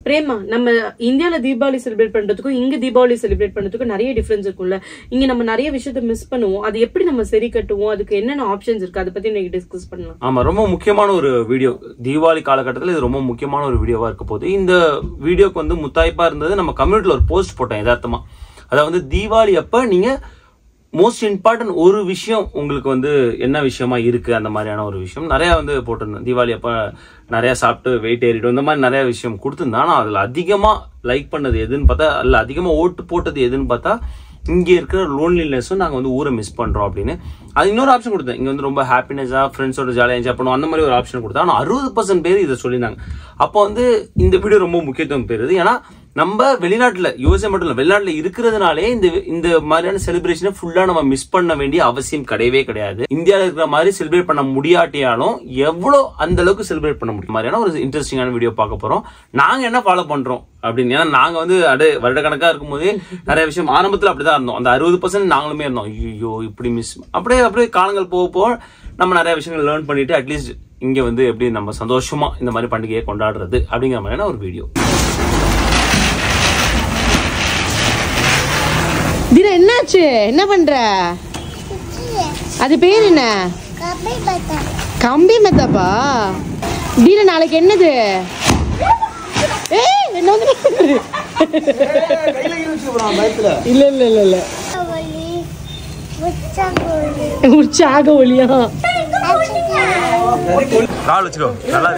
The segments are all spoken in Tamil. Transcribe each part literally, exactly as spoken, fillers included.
பிரேமா நம்ம இந்தியால தீபாவளி செலிப்ரேட் பண்றதுக்கும் இங்க தீபாவளி செலிப்ரேட் பண்றதுக்கும் நிறைய டிஃபரன்ஸ் இருக்கும்ல. இங்க நம்ம நிறைய விஷயத்தை மிஸ் பண்ணுவோம். அது எப்படி நம்ம சரி கட்டுவோம், அதுக்கு என்னென்ன ஆப்ஷன்ஸ் இருக்கு, அதை பத்தி நீங்க டிஸ்கஸ் பண்ணலாம். ஆமா, ரொம்ப முக்கியமான ஒரு வீடியோ. தீபாவளி காலகட்டத்தில் இது ரொம்ப முக்கியமான ஒரு வீடியோவா இருக்க போகுது. இந்த வீடியோக்கு வந்து முத்தாய்ப்பா இருந்தது, நம்ம கம்யூனிட்டில ஒரு போஸ்ட் போட்டோம் யதார்த்தமா. அதாவது தீபாவளி அப்ப நீங்க மோஸ்ட் இம்பார்ட்டன்ட் ஒரு விஷயம் உங்களுக்கு வந்து என்ன விஷயமா இருக்கு, அந்த மாதிரியான ஒரு விஷயம் நிறைய வந்து போட்டிருந்தேன். தீபாவளி அப்ப நிறைய சாப்பிட்டு வெயிட் ஏறிடும், இந்த மாதிரி நிறைய விஷயம் கொடுத்துருந்தேன். ஆனா அதுல அதிகமா லைக் பண்ணது எதுன்னு பார்த்தா, அல்ல அதிகமா ஓட்டு போட்டது எதுன்னு பார்த்தா, இங்க இருக்கிற லோன்லினஸும் நாங்க வந்து ஊரை மிஸ் பண்றோம் அப்படின்னு. அது இன்னொரு ஆப்ஷன் கொடுத்தேன், இங்க வந்து ரொம்ப ஹாப்பினஸா ஃப்ரெண்ட்ஸோட ஜாலியா என்ஜாய் பண்ணுவோம், அந்த மாதிரி ஒரு ஆப்ஷன் கொடுத்தேன். ஆனா அறுபது பர்சன்ட் பேர் இதை சொல்லியிருந்தாங்க. அப்போ வந்து இந்த வீடியோ ரொம்ப முக்கியத்துவம் பெறுது. ஏன்னா நம்ம வெளிநாட்டுல யூஎஸ்ஏ மட்டும் இல்ல, வெளிநாட்டுல இருக்கிறதுனாலே இந்த இந்த மாதிரியான செலிப்ரேஷனை ஃபுல்லா நம்ம மிஸ் பண்ண வேண்டிய அவசியம் கிடையவே கிடையாது. இந்தியாவில் இருக்கிற மாதிரி செலிப்ரேட் பண்ண முடியாட்டியாலும் எவ்வளவு அந்த அளவுக்கு செலிப்ரேட் பண்ண முடியும் மாதிரியான ஒரு இன்ட்ரெஸ்டிங்கான வீடியோ பார்க்க போறோம். நாங்க என்ன ஃபாலோ பண்றோம் அப்படின்னு. ஏன்னா நாங்க வந்து அடு வருட கணக்கா இருக்கும் போதே நிறைய விஷயம் ஆரம்பத்துல அப்படிதான் இருந்தோம். அந்த அறுபது பர்சன்ட் நாங்களுமே இருந்தோம். ஐயோ இப்படி மிஸ், அப்படியே அப்படியே காலங்கள் போக போக நம்ம நிறைய விஷயங்கள் லேர்ன் பண்ணிட்டு அட்லீஸ்ட் இங்க வந்து எப்படி நம்ம சந்தோஷமா இந்த மாதிரி பண்டிகையை கொண்டாடுறது அப்படிங்கிற மாதிரியான ஒரு வீடியோ. தீரா என்னாச்சு, என்ன பண்ற? அது பேர் என்ன? கம்பி மெத்தாப்பா. தீரா நாளைக்கு என்னது? என்ன இல்ல இல்ல இல்ல இல்ல உற்சாக ஒளியா கால் வச்சுக்கோ. நல்லா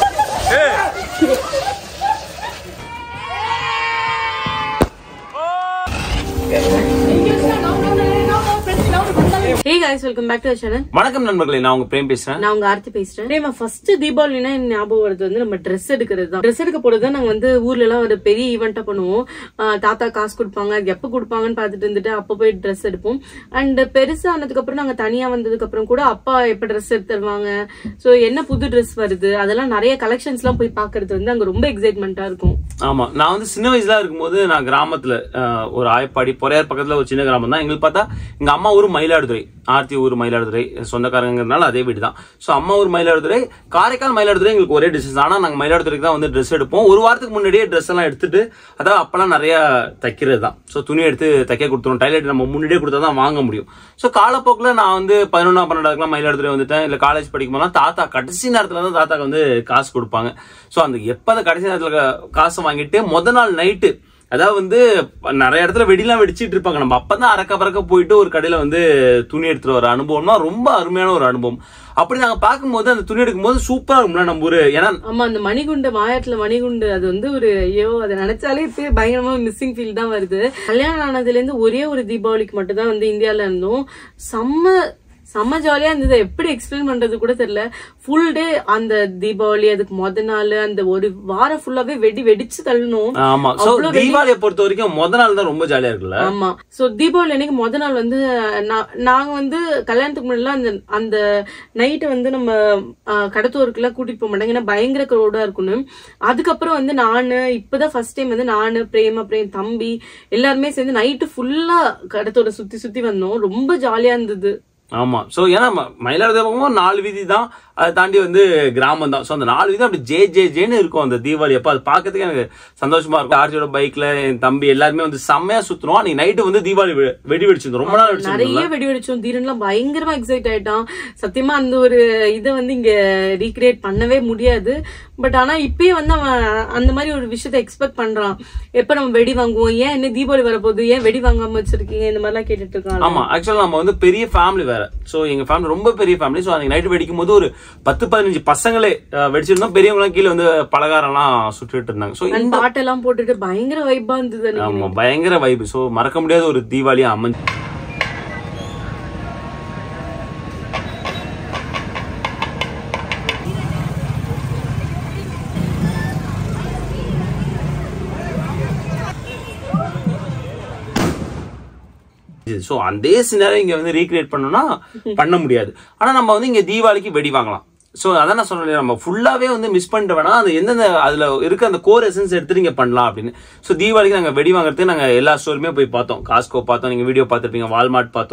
Hey guys, welcome back to our channel. வணக்கம் நண்பர்களே, நான் உங்க பிரேம் பேசுறேன். நான் உங்க ஆர்த்தி பேசுறேன். நம்ம ஃபர்ஸ்ட் தீபாவளினா ஞாபகம் வருது வந்து நம்ம ட்ரெஸ் எடுக்கிறது தான். ட்ரெஸ் எடுக்க போறது தான் நாங்க வந்து ஊர்ல எல்லாம் ஒரு பெரிய ஈவெண்டா பண்ணுவோம். தாத்தா காசு கொடுப்பாங்க, எப்ப கொடுப்பாங்கன்னு பாத்துட்டு இருந்துட்டு அப்ப போய் ட்ரெஸ் எடுப்போம். அண்ட் பெருசா ஆனதுக்கு அப்புறம் நாங்க தனியா வந்ததுக்கு அப்புறம் கூட அப்பா எப்ப ட்ரெஸ் எடுத்து தருவாங்க, சோ என்ன புது ட்ரெஸ் வருது, அதெல்லாம் நிறைய கலெக்ஷன்ஸ் எல்லாம் போய் பாக்குறது வந்து அங்க ரொம்ப எக்ஸைட்மெண்டா இருக்கும். ஆமா, நான் வந்து சின்ன வயசுல இருக்கும்போது நான் கிராமத்துல ஒரு ஆயப்பாடி பொறையார் பக்கத்துல ஒரு சின்ன கிராமம் தான். எங்களுக்கு பார்த்தா எங்க அம்மா ஊர் மயிலாடுதுறை, ஆர்த்தி ஊர் மயிலாடுதுறை, சொந்தக்காரங்கிறதுனால அதே வீடு தான். சோ அம்மா ஊர் மயிலாடுதுறை, காரைக்கால் மயிலாடுதுறை எங்களுக்கு ஒரே டிஸ்டன்ஸ். ஆனா நாங்க மயிலாடுதுறைக்கு தான் வந்து ட்ரெஸ் எடுப்போம். ஒரு வாரத்துக்கு முன்னாடியே ட்ரெஸ் எல்லாம் எடுத்துட்டு, அதாவது அப்பெல்லாம் நிறைய தைக்கிறது தான். சோ துணி எடுத்து தைக்க கொடுத்துரும், டைலர் நம்ம முன்னாடியே கொடுத்தா தான் வாங்க முடியும். சோ காலப்போக்கில் நான் வந்து பதினொன்னா பன்னெண்டாவதுக்குலாம் மயிலாடுதுறை வந்துட்டேன். இல்ல காலேஜ் படிக்கும் போதெல்லாம் தாத்தா கடைசி நேரத்துல தான் தாத்தாக்கு வந்து காசு கொடுப்பாங்க. சோ அந்த எப்ப அந்த கடைசி நேரத்துல காசு வாங்கிட்டு முத நாள் நைட்டு, அதாவது வந்து நிறைய இடத்துல வெடிலாம் வெடிச்சிட்டு இருப்பாங்க. நம்ம அப்பதான் அறக்க பறக்க போயிட்டு ஒரு கடையில வந்து துணி எடுத்துட்டு வர அனுபவம்னா ரொம்ப அருமையான ஒரு அனுபவம். அப்படி நாங்க பாக்கும்போது அந்த துணி எடுக்கும் போது சூப்பரா இருக்கும்ல நம்ம ஊரு. ஏன்னா ஆமா, அந்த மணிகுண்டு, மாயத்துல மணிகுண்டு, அது வந்து ஒரு ஐயோ, அதை நினைச்சாலே இப்ப பயங்கரமா மிஸ்ஸிங் ஃபீல் தான் வருது. கல்யாணம் ஆனதுல இருந்து ஒரே ஒரு தீபாவளிக்கு மட்டும் தான் வந்து இந்தியால இருந்தோம். செம்ம செம்ம ஜாலியா இருந்தது. எப்படி எக்ஸ்பிளைன் பண்றது கூட தெரியல. ஃபுல் டே அந்த தீபாவளி, அதுக்கு முத நாள் அந்த ஒரு வாரம் ஃபுல்லாவே வெடி வெடிச்சு தள்ளணும். ஆமா, தீபாவளியை பொறுத்த வரைக்கும் முத நாள் தான் ரொம்ப ஜாலியா இருக்குல்ல. ஆமா, சோ தீபாவளி அன்னைக்கு முத நாள் வந்து நாங்க வந்து கல்யாணத்துக்கு முன்னாடி அந்த அந்த நைட்டு வந்து நம்ம கடத்தூருக்குள்ள கூட்டிட்டு போக மாட்டாங்க, ஏன்னா பயங்கர க்ரௌடா இருக்குன்னு. அதுக்கப்புறம் வந்து நானு இப்பதான் ஃபர்ஸ்ட் டைம் வந்து நானு பிரேமா பிரேம் தம்பி எல்லாருமே சேர்ந்து நைட்டு ஃபுல்லா கடத்தூரை சுத்தி சுத்தி வந்தோம். ரொம்ப ஜாலியா இருந்தது. ஆமா, சோ ஏன்னா மயிலாடுதுறை நாலு வீதி தான், அதை தாண்டி வந்து கிராமம் தான். சோ அந்த நாலு வீதி அப்படி ஜே ஜே ஜேன்னு இருக்கும் அந்த தீபாவளி அப்ப. அது பாக்கிறதுக்கு எனக்கு சந்தோஷமா இருக்கும். ஆர்ச்சியோட பைக்ல என் தம்பி எல்லாருமே வந்து செம்மையா சுத்துறோம். அன்னைக்கு நைட்டு வந்து தீபாவளி வெடி வெடிச்சிருந்தோம். ரொம்ப நாள் நிறைய வெடி வெடிச்சோம். தீரன்லாம் பயங்கரமா எக்ஸைட் ஆயிட்டான். சத்தியமா அந்த ஒரு இதை வந்து இங்க ரீக்ரியேட் பண்ணவே முடியாது. பட் ஆனா இப்பயே வந்து அவன் அந்த மாதிரி ஒரு விஷயத்த எக்ஸ்பெக்ட் பண்றான். எப்ப நம்ம வெடி வாங்குவோம், ஏன் என்ன தீபாவளி வரப்போகுது, ஏன் வெடி வாங்காம வச்சிருக்கீங்க, இந்த மாதிரி எல்லாம் கேட்டுட்டு இருக்காங்க. ஆமா, ஆக்சுவலா நம்ம வந்து பெரிய ஃபேமிலி வேற. சோ எங்க ஃபேமிலி ரொம்ப பெரிய ஃபேமிலி. சோ அன்னைக்கு நைட்டு வெடிக்கும் போது ஒரு பத்து பதினஞ்சு பசங்களே வெடிச்சிருந்தோம். பெரியவங்க எல்லாம் கீழே வந்து பலகாரம் எல்லாம் சுட்டுட்டு இருந்தாங்க. சோ இந்த பாட்டெல்லாம் போட்டுட்டு பயங்கர வைபா இருந்தது. ஆமா, பயங்கர வைப். சோ மறக்க முடியாத ஒரு தீபாவளியா அமைஞ்சு. சோ அதே சினாரியோ இங்க வந்து ரீக்ரியேட் பண்ணணும்னா பண்ண முடியாது. ஆனா நம்ம வந்து இங்க தீபாவளிக்கு வெடி வாங்கலாம். சோ அதான் நான் சொன்னேன், நம்ம ஃபுல்லாவே வந்து மிஸ் பண்ணிட்டு வேணா அது எந்தெந்த அதுல இருக்க அந்த கோர் எசன்ஸ் எடுத்து நீங்க பண்ணலாம் அப்படின்னு. சோ தீபாவளிக்கு நாங்க வெடி வாங்குறதுக்கு நாங்க எல்லா ஸ்டோருமே போய் பார்த்தோம். காஸ்கோ பார்த்தோம், நீங்க வீடியோ பார்த்திருப்பீங்க, வால்மார்ட் பார்த்தோம்.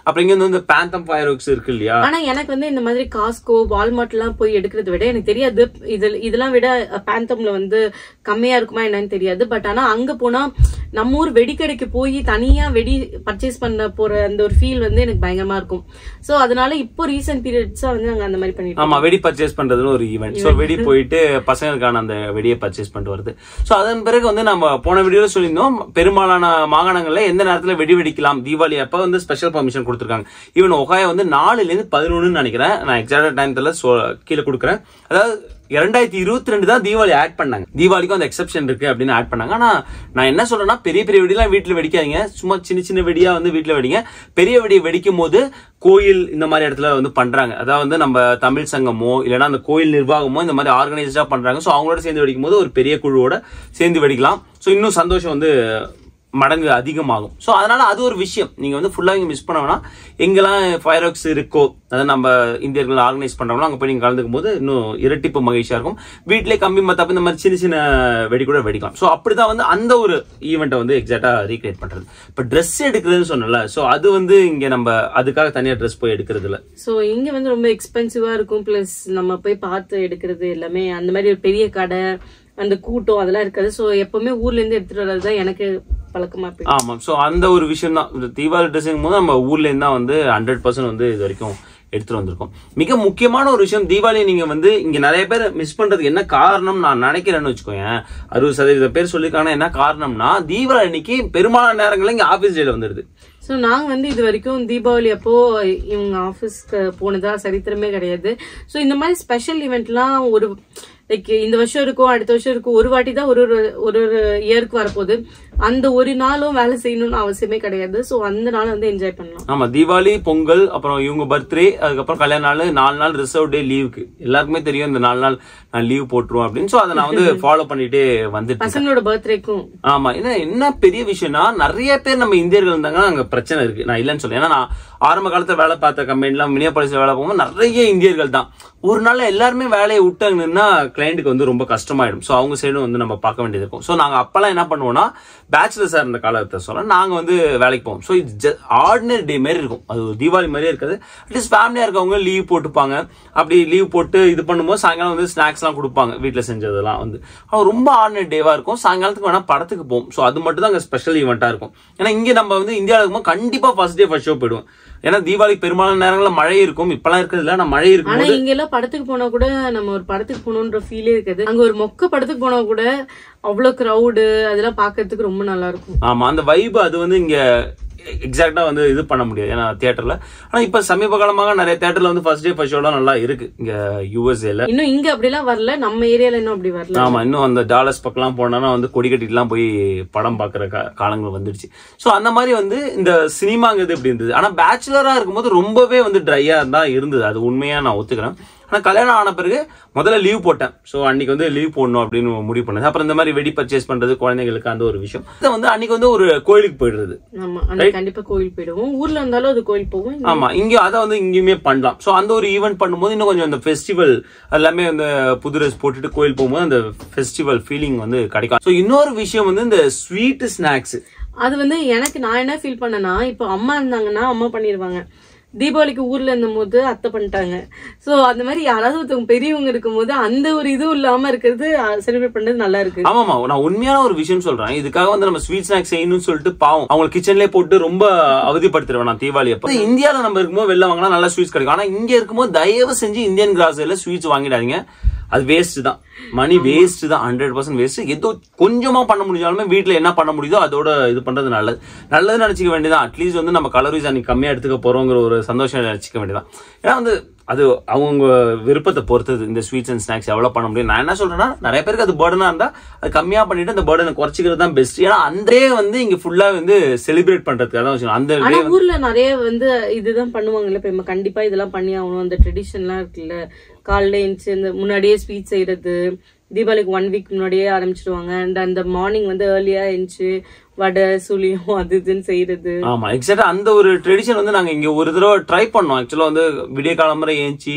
அப்புறம் இங்க வந்து பேந்தம் ஃபயர் ஒர்க்ஸ் இருக்கு இல்லையா. ஆனா எனக்கு வந்து இந்த மாதிரி காஸ்கோ வால்மார்ட் எல்லாம் போய் எடுக்கிறத விட எனக்கு தெரியாது இது இதெல்லாம் விட பேந்தம்ல வந்து கம்மியா இருக்குமா என்னன்னு தெரியாது. பட் ஆனா அங்க போனா நம்ம ஊர் வெடிக்கடைக்கு போய் தனியா வெடி பர்ச்சேஸ் பண்ண போற அந்த ஒரு ஃபீல் வந்து எனக்கு பயங்கரமா இருக்கும். சோ அதனால இப்போ ரீசன்ட் பீரியட்ஸா வந்து நாங்க அந்த மாதிரி பண்ணிட்டு ஆமா வெடி பர்ச்சேஸ் பண்றதுன்னு ஒரு ஈவென்ட். சோ வெடி போயிட்டு பசங்களுக்கான அந்த வெடியை பர்ச்சேஸ் பண்ணிட்டு வருது. சோ அதன் பிறகு வந்து நம்ம போன வீடியோல சொல்லியிருந்தோம் பெரும்பாலான மாகாணங்கள்ல எந்த நேரத்துல வெடி வெடிக்கலாம் தீபாவளி அப்ப வந்து ஸ்பெஷல் பர்மிஷன் கொடுத்திருக்காங்க. ஈவன் ஒகாயோ வந்து நாலுல இருந்து பதினொன்னு நினைக்கிறேன், நான் எக்ஸாக்டா டைம் தெரியல, கீழே கொடுக்குறேன். அதாவது இரண்டாயிரத்தி இருபத்தி ரெண்டு தான் தீபாவளி ஆட் பண்ணாங்க. தீபாவளிக்கும் அந்த எக்ஸெப்ஷன் இருக்கு அப்படின்னு ஆட் பண்ணாங்க. ஆனா நான் என்ன சொல்றேன்னா பெரிய பெரிய வெடிலாம் வீட்டுல வெடிக்காதீங்க, சும்மா சின்ன சின்ன வெடியா வந்து வீட்டுல வெடிங்க. பெரிய வெடி வெடிக்கும் போது கோயில் இந்த மாதிரி இடத்துல வந்து பண்றாங்க, அதாவது வந்து நம்ம தமிழ் சங்கமோ இல்லைன்னா அந்த கோயில் நிர்வாகமோ இந்த மாதிரி ஆர்கனைஸ்டா பண்றாங்க. ஸோ அவங்களோட சேர்ந்து வெடிக்கும் போது ஒரு பெரிய குழுவோட சேர்ந்து வெடிக்கலாம். ஸோ இன்னும் சந்தோஷம் வந்து மடங்கு அதிகமாகும். ஸோ அதனால அது ஒரு விஷயம். நீங்க வந்து ஃபுல்லா இங்க மிஸ் பண்ண வேணாம். எங்கெல்லாம் ஃபயர் ஒர்க்ஸ் இருக்கோ அதை நம்ம இந்தியர்கள் ஆர்கனைஸ் பண்றாங்களோ அங்க போய் நீங்க கலந்துக்கும் போது இன்னும் இரட்டிப்பு மகிழ்ச்சியா இருக்கும். வீட்டிலே கம்பி மத்தாப்பு இந்த மாதிரி சின்ன சின்ன வெடி கூட வெடிக்கலாம். ஸோ அப்படிதான் வந்து அந்த ஒரு ஈவெண்ட்டை வந்து எக்ஸாக்டா ரீக்ரியேட் பண்றது. இப்போ ட்ரெஸ் எடுக்கிறதுன்னு சொன்னல, ஸோ அது வந்து இங்க நம்ம அதுக்காக தனியா ட்ரெஸ் போய் எடுக்கிறது இல்லை. ஸோ இங்க வந்து ரொம்ப எக்ஸ்பென்சிவா இருக்கும். பிளஸ் நம்ம போய் பார்த்து எடுக்கிறது எல்லாமே அந்த மாதிரி ஒரு பெரிய கடை அந்த கூட்டம் அதெல்லாம் இருக்காது. ஸோ எப்பவுமே ஊர்ல இருந்து எடுத்துட்டு வர்றதுதான் எனக்கு பழக்கமா இருக்கு. ஆமா. சோ அந்த ஒரு விஷயம் தான் இந்த தீபாவளி ட்ரெஸ்ஸிங் போது நம்ம ஊர்ல இருந்தா வந்து ஹண்ட்ரட் பர்சன்ட் வந்து இது வரைக்கும் எடுத்துட்டு வந்திருக்கோம். மிக முக்கியமான ஒரு விஷயம், தீபாவளி நீங்க வந்து இங்க நிறைய பேர் மிஸ் பண்றதுக்கு என்ன காரணம் நான் நினைக்கிறேன்னு வச்சுக்கோங்க. அறுபது சதவீத பேர் சொல்லிருக்காங்கன்னா என்ன காரணம்னா தீபாவளி அன்னைக்கு பெரும்பாலான நேரங்களில் இங்க ஆபீஸ் டேல வந்துடுது. ஸோ நாங்கள் வந்து இது வரைக்கும் தீபாவளி அப்போ இவங்க ஆஃபீஸ்க்கு போனதா சரித்திரமே கிடையாது. ஸோ இந்த மாதிரி ஸ்பெஷல் ஈவெண்ட்லாம் ஒரு லைக் இந்த வருஷம் இருக்கும் அடுத்த வருஷம் இருக்கும், ஒரு வாட்டி தான் ஒரு ஒரு ஒரு இயருக்கு வரப்போகுது. அந்த ஒரு நாளும் வேலை செய்யணும்னு அவசியமே கிடையாது. ஸோ அந்த நாள் வந்து என்ஜாய் பண்ணலாம். ஆமா, தீபாவளி பொங்கல் அப்புறம் இவங்க பர்த்டே அதுக்கப்புறம் கல்யாண நாள் நாலு நாள் ரிசர்வ் டே லீவுக்கு எல்லாருக்குமே தெரியும் இந்த நாலு நாள் நான் லீவ் போட்டுருவோம் அப்படின்னு. ஸோ அதை நான் வந்து ஃபாலோ பண்ணிட்டே வந்துட்டு பசங்களோட பர்த்டேக்கும். ஆமா, என்ன என்ன பெரிய விஷயம்னா நிறைய பேர் நம்ம இந்தியர்கள் இருந்தாங்கன்னா அங்க பிரச்சனை இருக்கு. நான் இல்லைன்னு சொல்ல, ஏன்னா நான் ஆரம்ப காலத்துல வேலை பார்த்த கம்பெனிலாம் மினியாபாலிஸ்ல வேலை போகும்போது நிறைய இந்தியர்கள் தான். ஒரு நாள் எல்லாருமே வேலையை விட்டாங்கன்னா கிளைண்ட்டுக்கு வந்து ரொம்ப கஷ்டமாயிடும். ஸோ அவங்க சைடும் வந்து நம்ம பார்க்க வேண்டியது இருக்கும். ஸோ நாங்க அப்பெல்லாம் என்ன பண்ணுவோம்னா பேச்சுலர்ஸா இருந்த காலத்தை சொல்ல நாங்க வந்து வேலைக்கு போவோம். ஸோ இது ஆர்டினரி டே மாதிரி இருக்கும், அது தீபாவளி மாதிரியே இருக்காது. அட்லீஸ்ட் ஃபேமிலியா இருக்கவங்க லீவ் போட்டுப்பாங்க. அப்படி லீவ் போட்டு இது பண்ணும்போது சாயங்காலம் வந்து ஸ்நாக்ஸ் எல்லாம் கொடுப்பாங்க வீட்டுல செஞ்சதெல்லாம் வந்து. அது ரொம்ப ஆர்டினரி டேவா இருக்கும். சாயங்காலத்துக்கு வேணா படத்துக்கு போவோம். ஸோ அது மட்டும் தான் அங்க ஸ்பெஷல் ஈவெண்டா இருக்கும். ஏன்னா இங்க நம்ம வந்து இந்தியாவில் இருக்கும்போது கண்டிப்பா ஃபர்ஸ்ட் டே ஃபர்ஸ்ட் ஷோ போயிடுவோம். ஏன்னா தீபாவளி பெரும்பாலான நேரங்களில் மழை இருக்கும். இப்பெல்லாம் இருக்கிறது இல்ல, நான் மழை இருக்கும். ஆனா இங்க எல்லாம் படத்துக்கு போனா கூட நம்ம ஒரு படத்துக்கு போகணுன்ற ஃபீலே இருக்காது. அங்க ஒரு மொக்க படத்துக்கு போனா கூட அவ்வளவு கிரௌடு அதெல்லாம் பாக்குறதுக்கு ரொம்ப நல்லா இருக்கும். ஆமா, அந்த வைப் அது வந்து இங்க எக்ஸாக்டா வந்து இது பண்ண முடியாது ஏன்னா தியேட்டர்ல. ஆனா இப்ப சமீப காலமாக நிறைய தியேட்டர்ல வந்து ஃபர்ஸ்ட் டே ஃபர்ஸ்ட் ஷோலாம் நல்லா இருக்கு இங்க யூஎஸ்ஏல. இன்னும் இங்க அப்படி எல்லாம் வரல, நம்ம ஏரியால இன்னும் அப்படி வரல. ஆமா, இன்னும் அந்த டாலர்ஸ் பக்கம் போனா வந்து கொடி கட்டிட்டு எல்லாம் போய் படம் பாக்குற காலங்கள் வந்துடுச்சு. சோ அந்த மாதிரி வந்து இந்த சினிமாங்கிறது இப்படி இருந்தது. ஆனா பேச்சுலரா இருக்கும்போது ரொம்பவே வந்து ட்ரையா தான் இருந்தது, அது உண்மையா நான் ஒத்துக்கிறேன். ஆனா கல்யாணம் ஆன பிறகு முதல்ல லீவ் போட்டேன். ஸோ அன்னைக்கு வந்து லீவ் போடணும் அப்படின்னு முடிவு பண்ணது. அப்புறம் இந்த மாதிரி வெடி பர்ச்சேஸ் பண்றது குழந்தைங்களுக்கு அந்த ஒரு விஷயம். இதை வந்து அன்னைக்கு வந்து ஒரு கோயிலுக்கு போயிடுறது. ஆமா, கண்டிப்பா கோயில் போயிடுவோம். ஊர்ல இருந்தாலும் அது கோயில் போவோம். ஆமா, இங்க அதை வந்து இங்கேயுமே பண்ணலாம். ஸோ அந்த ஒரு ஈவெண்ட் பண்ணும்போது இன்னும் கொஞ்சம் அந்த ஃபெஸ்டிவல் எல்லாமே அந்த புது ட்ரெஸ் போட்டுட்டு கோயில் போகும்போது அந்த ஃபெஸ்டிவல் ஃபீலிங் வந்து கிடைக்கும். ஸோ இன்னொரு விஷயம் வந்து இந்த ஸ்வீட் ஸ்நாக்ஸ். அது வந்து எனக்கு நான் என்ன ஃபீல் பண்ணேன்னா, இப்போ அம்மா இருந்தாங்கன்னா அம்மா பண்ணிடுவாங்க. தீபாவளிக்கு ஊர்ல இருந்த போது அத்தை பண்ணிட்டாங்க. சோ அந்த மாதிரி யாராவது ஒருத்தவங்க பெரியவங்க இருக்கும் போது அந்த ஒரு இதுவும் இல்லாம இருக்கிறது செலிப்ரேட் பண்றது நல்லா இருக்கு. ஆமாமா, நான் உண்மையான ஒரு விஷயம் சொல்றேன். இதுக்காக வந்து நம்ம ஸ்வீட் ஸ்நாக்ஸ் செய்யணும்னு சொல்லிட்டு பாவம் அவங்க கிச்சன்லயே போட்டு ரொம்ப அவதிப்படுத்திடுவேன் நான் தீபாவளி அப்ப. இந்தியாவில நம்ம இருக்கும்போது வெளில வாங்கினா நல்லா ஸ்வீட்ஸ் கிடைக்கும். ஆனா இங்க இருக்கும்போது தயவு செஞ்சு இந்தியன் கிராசரியில ஸ்வீட்ஸ் வாங்கிடாதீங்க. அது வேஸ்ட் தான், மணி வேஸ்ட் தான், ஹண்ட்ரட் பர்சன்ட் வேஸ்ட். ஏதோ கொஞ்சமா பண்ண முடிஞ்சாலுமே வீட்டுல என்ன பண்ண முடியுதோ அதோட இது பண்றது நல்லது. நல்லது நினைச்சிக்க வேண்டியதான். அட்லீஸ்ட் வந்து நம்ம கலோரிஸ் அன்னைக்கு கம்மியா எடுத்துக்க போறோங்கிற ஒரு சந்தோஷம் நினைச்சிக்க வேண்டியதான். ஏன்னா வந்து அது அவங்க விருப்பத்தை பொறுத்தது இந்த ஸ்வீட்ஸ் அண்ட் ஸ்நாக்ஸ் எவ்வளவு பண்ண முடியும். நான் என்ன சொல்றேன்னா நிறைய பேருக்கு அது பர்டனா இருந்தா அது கம்மியா பண்ணிட்டு அந்த பர்டனை குறைச்சிக்கிறது தான் பெஸ்ட். ஏன்னா அந்த வந்து இங்க ஃபுல்லா வந்து செலிப்ரேட் பண்றதுக்காக தான் வச்சுக்கணும். அந்த ஊர்ல நிறைய வந்து இதுதான் பண்ணுவாங்கல்ல. இப்ப கண்டிப்பா இதெல்லாம் பண்ணி ஆகணும். அந்த ட்ரெடிஷன் எல்லாம் இருக்குல்ல, காலையில எழுந்துச்சு இந்த முன்னாடியே ஸ்வீட் செய்யறது, தீபாவளிக்கு ஒன் வீக் முன்னாடியே ஆரம்பிச்சிருவாங்க. அண்ட் அந்த மார்னிங் வந்து ஏர்லியா எழுந்துச்சு வடை சுழியும் அது இதுன்னு செய்யறது. ஆமா, எக்ஸாக்டா அந்த ஒரு ட்ரெடிஷன் வந்து நாங்க இங்க ஒரு தடவை ட்ரை பண்ணோம். ஆக்சுவலா வந்து விடிய காலம்பரை ஏஞ்சி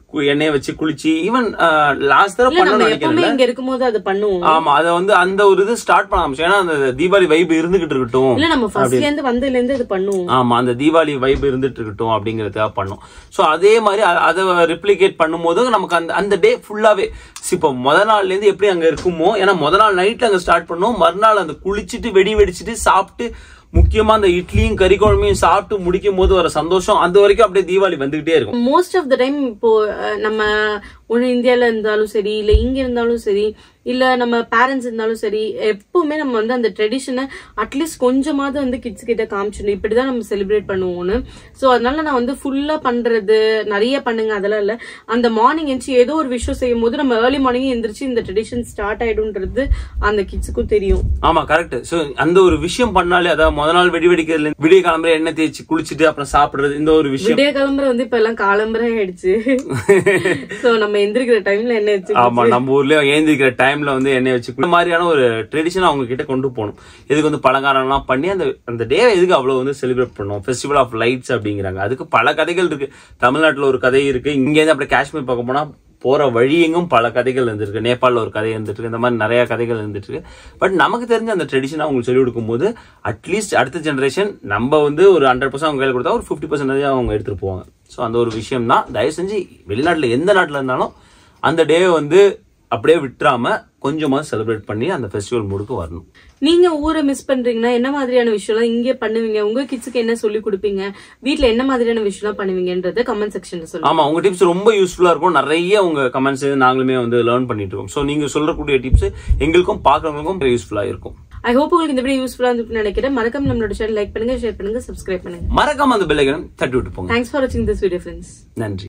எண்ணெய் வச்சு குளிச்சு ஈவன் லாஸ்ட் தடவை பண்ண நினைக்கிறேன் இங்க இருக்கும்போது அது பண்ணுவோம். ஆமா அத வந்து அந்த ஒரு இது ஸ்டார்ட் பண்ண ஆரம்பிச்சோம். ஏன்னா அந்த தீபாவளி வைப் இருந்துகிட்டு இருக்கட்டும். இல்ல நம்ம ஃபர்ஸ்ட்ல இருந்து வந்ததுல இருந்து இது பண்ணுவோம். ஆமா அந்த தீபாவளி வைப் இருந்துட்டு இருக்கட்டும் அப்படிங்கறதுக்காக பண்ணோம். சோ அதே மாதிரி அதை ரிப்ளிகேட் பண்ணும்போது நமக்கு அந்த அந்த டே ஃபுல்லாவே இப்போ முத நாள்ல இருந்து எப்படி அங்க இருக்குமோ, ஏன்னா முத நாள் நைட்ல அங்க ஸ்டார்ட் பண்ணோம், மறுநாள் அந்த குளிச்சுட்டு வெடி வெடிச்சுட்டு சாப்பிட்டு முக்கியமா அந்த இட்லியும் கறி குழம்பையும் சாப்பிட்டு முடிக்கும் போது வர சந்தோஷம் அது வரைக்கும் அப்படியே தீபாவளி வந்துகிட்டே இருக்கும். மோஸ்ட் ஆஃப் த டைம் இப்போ நம்ம ஒண்ணு இந்தியால இருந்தாலும் சரி, இல்ல இங்க இருந்தாலும் சரி, இல்ல நம்ம பேரண்ட்ஸ் இருந்தாலும் சரி, எப்பவுமே நம்ம வந்து அந்த ட்ரெடிஷனை அட்லீஸ்ட் கொஞ்சமாவது வந்து கிட்ஸ் கிட்ட காமிச்சிடணும், இப்படிதான் நம்ம செலிப்ரேட் பண்ணுவோம்னு. சோ அதனால நான் வந்து ஃபுல்லா பண்றது நிறைய பண்ணுங்க அதெல்லாம் இல்ல. அந்த மார்னிங் எந்திரிச்சு ஏதோ ஒரு விஷயம் செய்யும் போது நம்ம ஏர்லி மார்னிங் எந்திரிச்சு இந்த ட்ரெடிஷன் ஸ்டார்ட் ஆயிடும்ன்றது அந்த கிட்ஸுக்கும் தெரியும். ஆமா கரெக்ட். சோ அந்த ஒரு விஷயம் பண்ணாலே, அதாவது முத நாள் வெடி வெடிக்கிறதுல விடிய கிளம்புற எண்ணெய் தேய்ச்சி குளிச்சுட்டு அப்புறம் சாப்பிடுறது, இந்த ஒரு விஷயம். விடிய கிளம்புற வந்து இப்ப எல்லாம் காலம்பரை ஆயிடுச்சு. சோ நம்ம எந்திரிக்கிற டைம்ல எண்ணெய் வச்சு, ஆமா நம்ம ஊர்லயே ஏந்திரிக்கிற டைம்ல வந்து எண்ணெய் வச்சு இந்த மாதிரியான ஒரு ட்ரெடிஷன் அவங்க கிட்ட கொண்டு போகணும். இதுக்கு வந்து பலகாரம் எல்லாம் பண்ணி அந்த அந்த டே எதுக்கு அவ்வளவு வந்து செலிப்ரேட் பண்ணுவோம். ஃபெஸ்டிவல் ஆஃப் லைட்ஸ் அப்படிங்கிறாங்க. அதுக்கு பல கதைகள் இருக்கு. தமிழ்நாட்டுல ஒரு கதை இருக்கு, இங்க இருந்து அப்படியே காஷ்மீர் பார்க்க போனா போற வழி எங்கும் பல கதைகள் இருந்திருக்கு. நேபாளில் ஒரு கதை இருந்துட்டு இருக்கு. இந்த மாதிரி நிறைய கதைகள் இருந்துட்டு இருக்கு. பட் நமக்கு தெரிஞ்ச அந்த ட்ரெடிஷனை அவங்களுக்கு சொல்லிக் கொடுக்கும் போது அட்லீஸ்ட் அடுத்த ஜென்ரேஷன் நம்ம வந்து ஒரு ஹண்ட்ரட் பர்சன்ட் அவங்க கையில் கொடுத்தா ஒரு ஃபிஃப்டி பர்சன்டேஜ் அவங்க எடுத்துட்டு போவாங்க. ஸோ அந்த ஒரு விஷயம் தான். தயவு செஞ்சு வெளிநாட்டில் எந்த நாட்டில் இருந்தாலும் அந்த டே வந்து அப்படியே விட்டுறாம கொஞ்சமா செலிப்ரேட் பண்ணி அந்த ஃபெஸ்டிவல் மூடுக்கு வரணும். நீங்க ஊரை மிஸ் பண்றீங்கன்னா என்ன மாதிரியான விஷயம்லாம் இங்கே பண்ணுவீங்க? உங்க கிட்ஸுக்கு என்ன சொல்லி கொடுப்பீங்க? வீட்டுல என்ன மாதிரியான விஷயம்லாம் பண்ணுவீங்கன்றத கமெண்ட் செக்ஷன்ல சொல்லுங்க. ஆமா உங்க டிப்ஸ் ரொம்ப யூஸ்ஃபுல்லா இருக்கும். நிறைய உங்க கமெண்ட்ஸ் நாங்களுமே வந்து லேர்ன் பண்ணிட்டு இருக்கோம். சோ நீங்க சொல்றக்கூடிய டிப்ஸ் எங்களுக்கும் பாக்குறவங்களுக்கும் யூஸ்ஃபுல்லா இருக்கும். ஐ ஹோப் உங்களுக்கு இந்த வீடியோ யூஸ்ஃபுல்லா இருந்துன்னு நினைக்கிறேன். மறக்காம நம்மளோட சேனல் லைக் பண்ணுங்க, ஷேர் பண்ணுங்க, சப்ஸ்கிரைப் பண்ணுங்க. மறக்காம அந்த பெல் ஐகானை தட்டி விட்டு போங்க. தேங்க்ஸ் ஃபார் வாட்சிங் திஸ் வீடியோ ஃப்ரெண்ட்ஸ். நன்றி.